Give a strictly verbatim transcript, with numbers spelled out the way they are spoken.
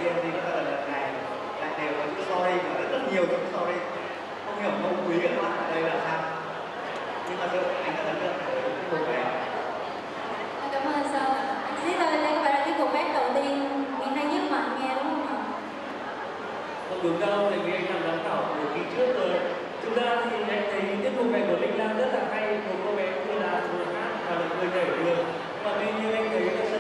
xê em xê có lần lần này lại đều có chữ sorry và rất, rất nhiều chữ sorry. Không hiểu không quý các bạn ở đây là sao. Nhưng mà tôi anh rất ấn tượng với cái cô bé. Cảm ơn Sơn. Lý ơi, đây có phải là cái cuộc hát đầu tiên Nguyễn hay nhất mà anh nghe đúng không ạ? Không đúng đâu, tại vì anh làm giám khảo từ kỳ trước rồi. Thực ra thì anh thấy tiết mục này của Linh Lam rất là hay, một cô bé vừa là vừa hát và là vừa nhảy được. Và tuy nhiên anh thấy